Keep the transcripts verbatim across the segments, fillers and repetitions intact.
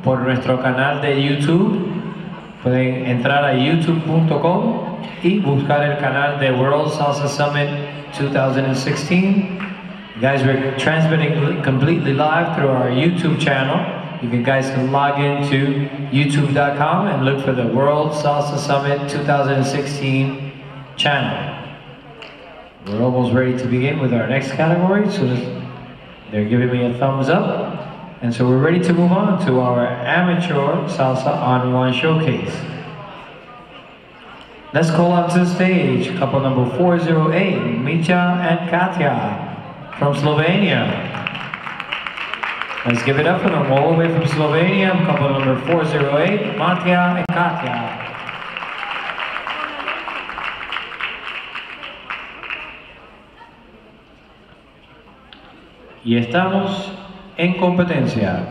por nuestro canal de YouTube. Pueden entrar a youtube punto com y buscar el canal de World Salsa Summit twenty sixteen. Guys, we're transmitting completely live through our YouTube channel. You can, guys can log into youtube dot com and look for the World Salsa Summit twenty sixteen channel. We're almost ready to begin with our next category, so they're giving me a thumbs up. And so we're ready to move on to our amateur salsa on one showcase. Let's call up to the stage couple number four oh eight, Mitja and Katja from Slovenia. Let's give it up for them all the way from Slovenia, couple number four oh eight, Mitja and Katja. Y estamos en competencia.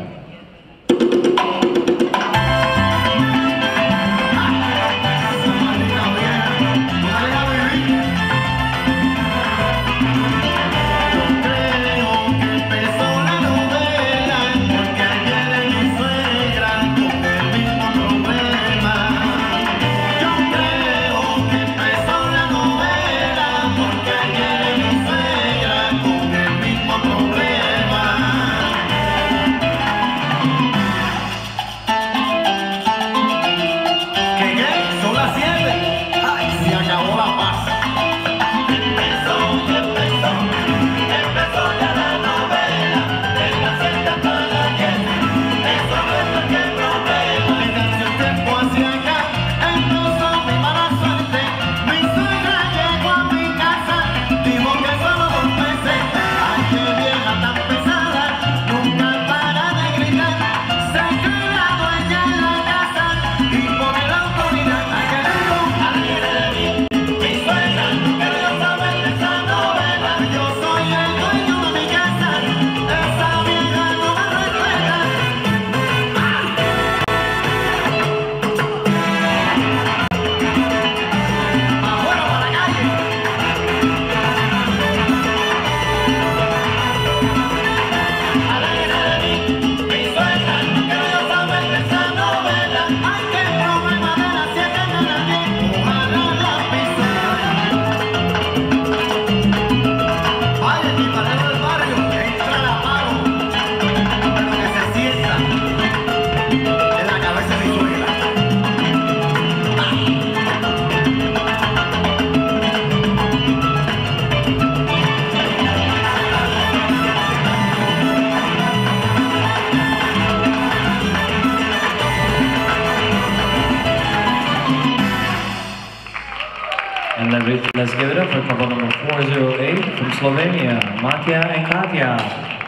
Let's give it up for couple number four oh eight from Slovenia, Mitja and Katja.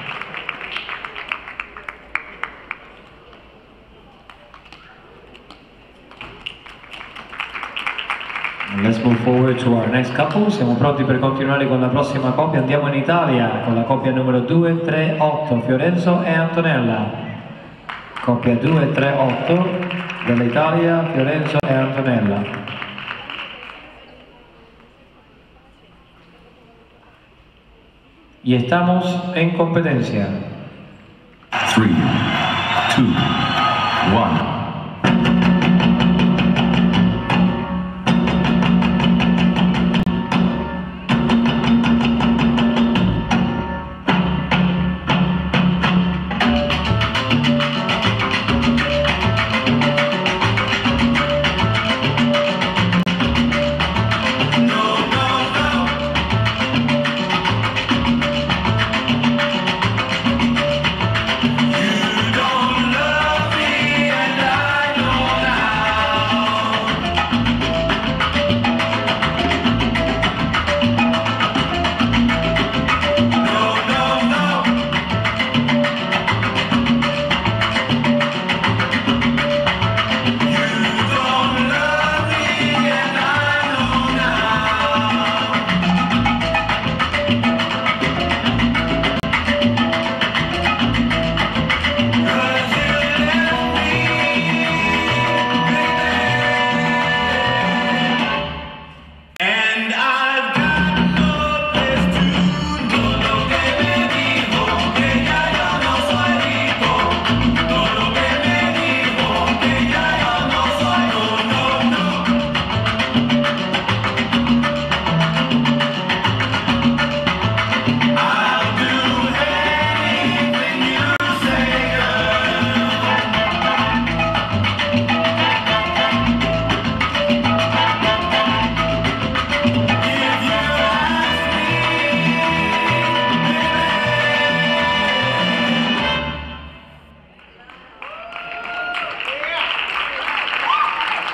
And let's move forward to our next couple. Siamo pronti per continuare con la prossima coppia. Andiamo in Italia con la coppia numero due tre otto, Fiorenzo e Antonella. Coppia due tre otto dell'Italia, Fiorenzo e Antonella. Y estamos en competencia. three, two, one. You don't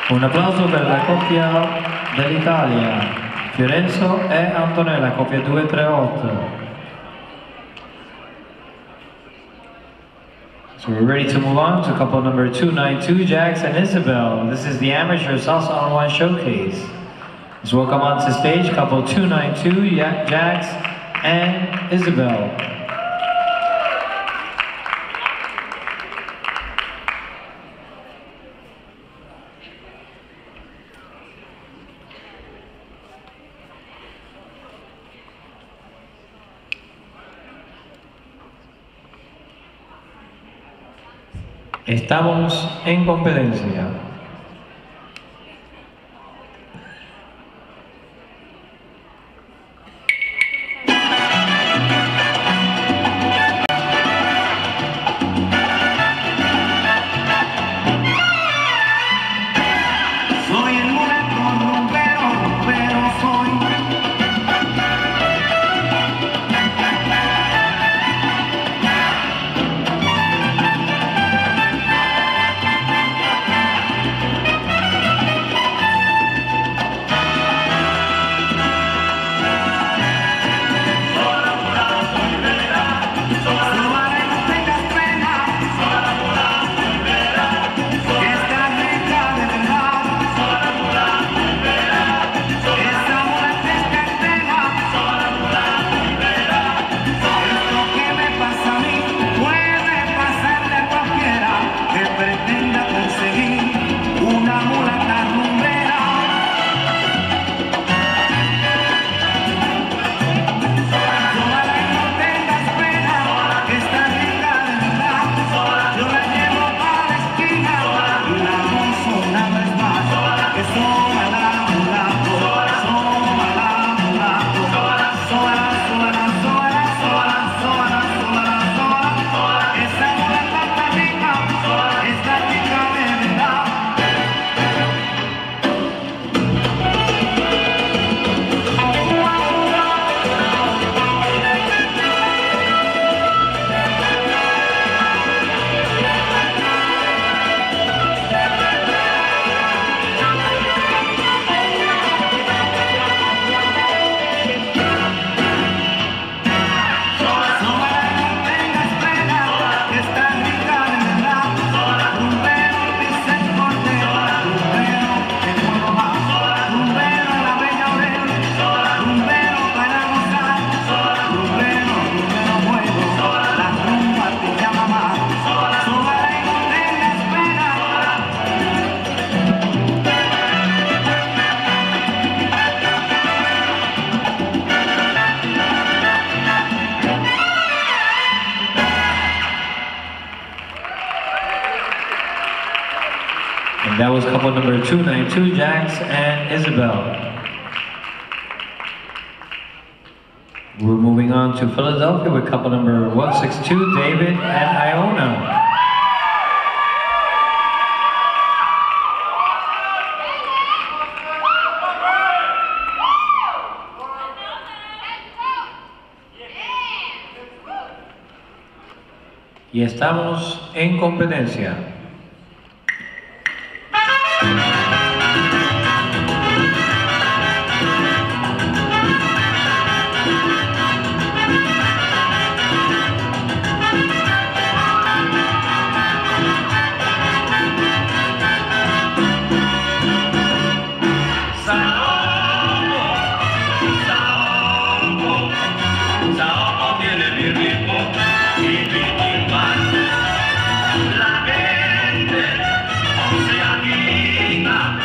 Un applauso per la coppia dell'Italia, Fiorenzo e Antonella, coppia due tre otto. So we're ready to move on to couple number two ninety-two, Jax and Isabel. This is the Amateur Salsa on One Showcase. Let's welcome onto stage couple two ninety-two, Jax and Isabel. Estamos en competencia. And that was couple number two ninety-two, Jax and Isabel. We're moving on to Philadelphia with couple number one sixty-two, David and Iona. Y estamos en competencia. La gente se agita.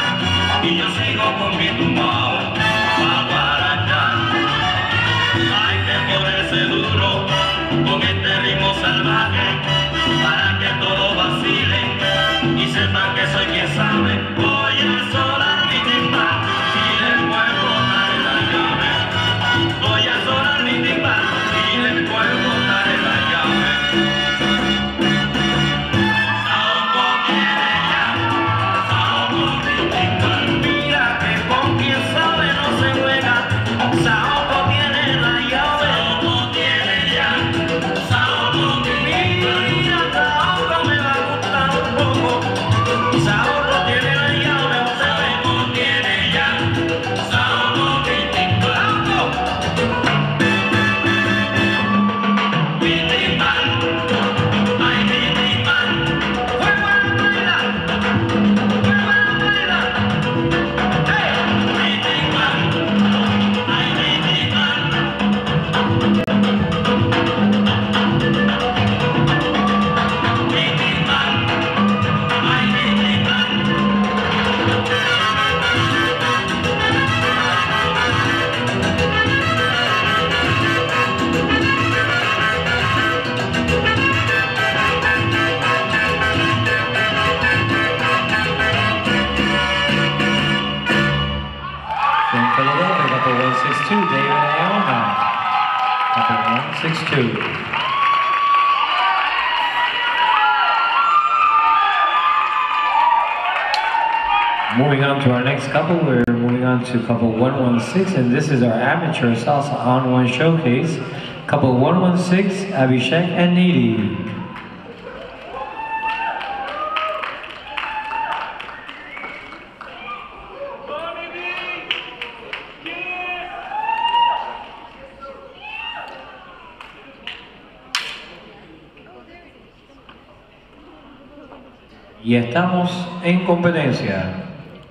YouTube. Moving on to our next couple, we're moving on to couple one one six, and this is our amateur salsa on one showcase. Couple one one six, Abhishek and Nidhi. Y estamos en competencia.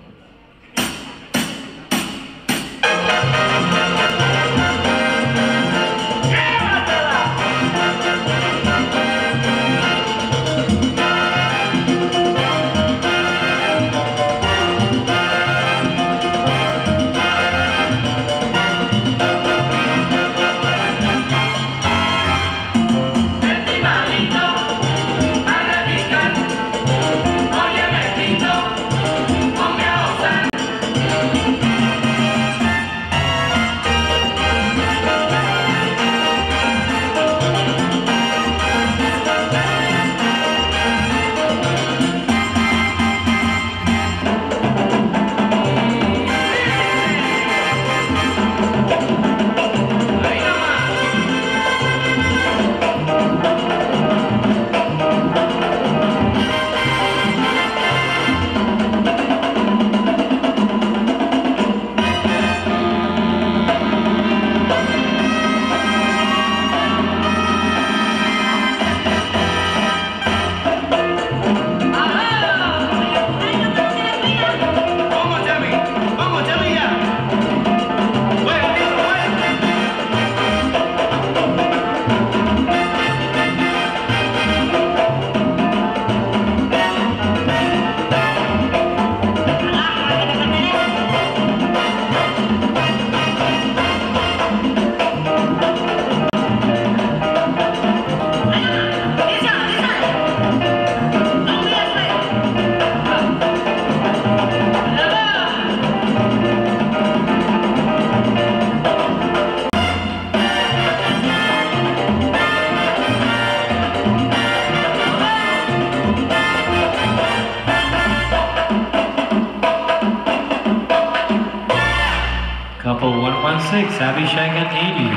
Couple one one six, Abhishek and Nidhi.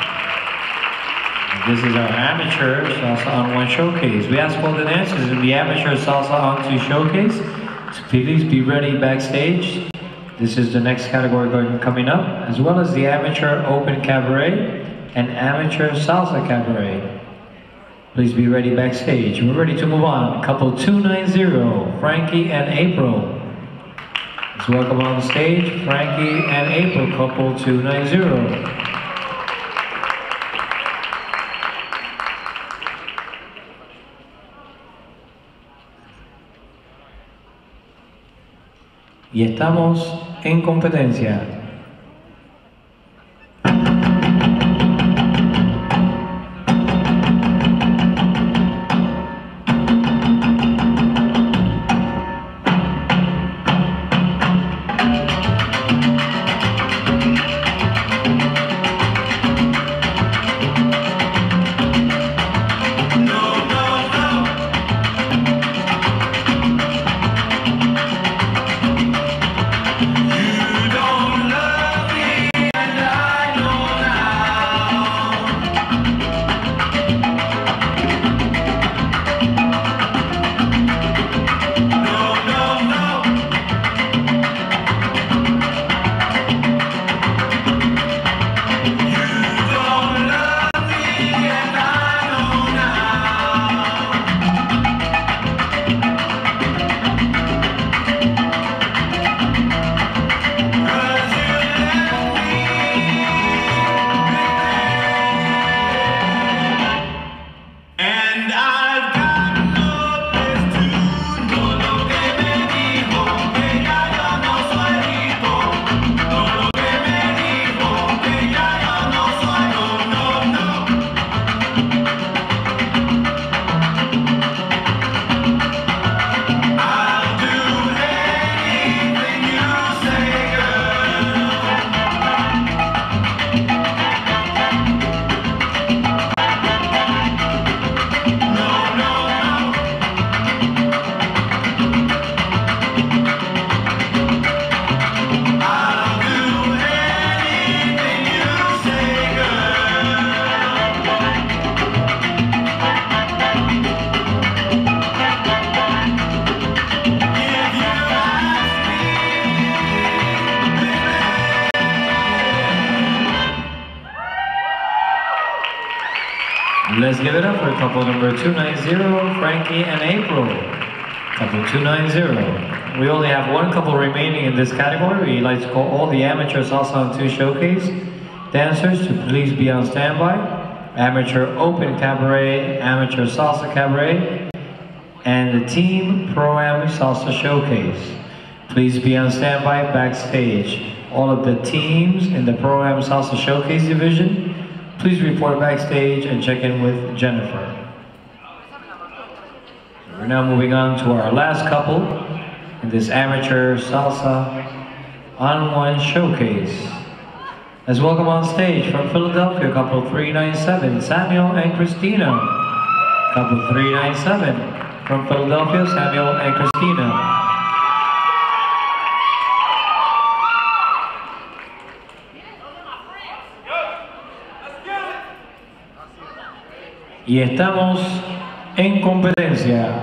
This is our amateur salsa on one showcase. We ask all the dancers in the amateur salsa on two showcase to please be ready backstage. This is the next category going coming up, as well as the amateur open cabaret and amateur salsa cabaret. Please be ready backstage. We're ready to move on. Couple two ninety, Frankie and April. Let's welcome on stage Frankie and April, couple two ninety. Y estamos en competencia. You don't Let's give it up for couple number two ninety, Frankie and April. Couple two ninety. We only have one couple remaining in this category. We'd like to call all the amateur salsa on two showcase dancers to please be on standby. Amateur open cabaret, amateur salsa cabaret, and the team pro-am salsa showcase. Please be on standby backstage. All of the teams in the pro-am salsa showcase division, please report backstage and check in with Jennifer. We're now moving on to our last couple in this amateur salsa on one showcase. Let's welcome on stage from Philadelphia, couple three ninety-seven, Samuel and Christina. Couple three ninety-seven from Philadelphia, Samuel and Christina. Y estamos en competencia.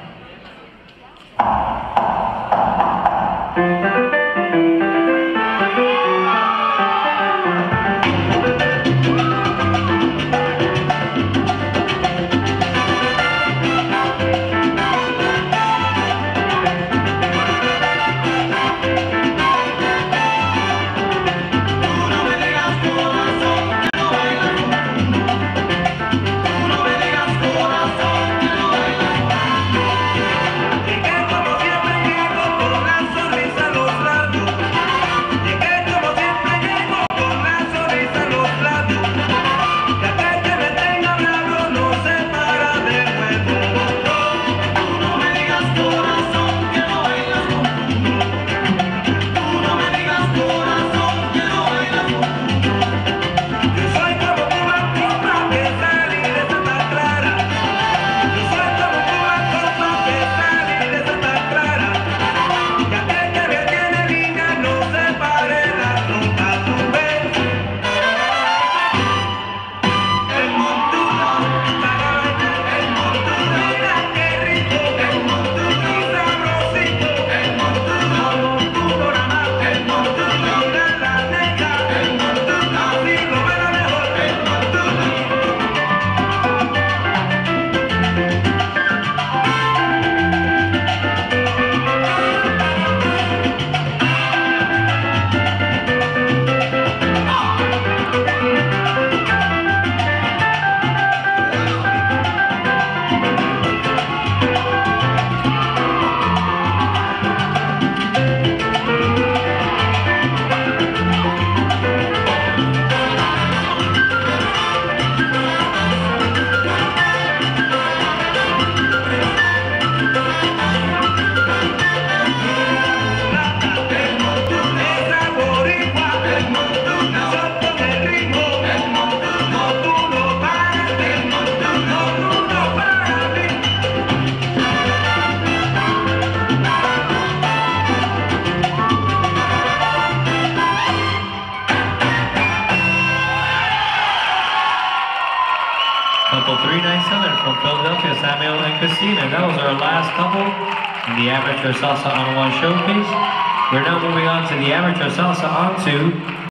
Couple three ninety-seven from Philadelphia, Samuel and Christina. That was our last couple in the Amateur Salsa on One Showcase. We're now moving on to the Amateur Salsa on Two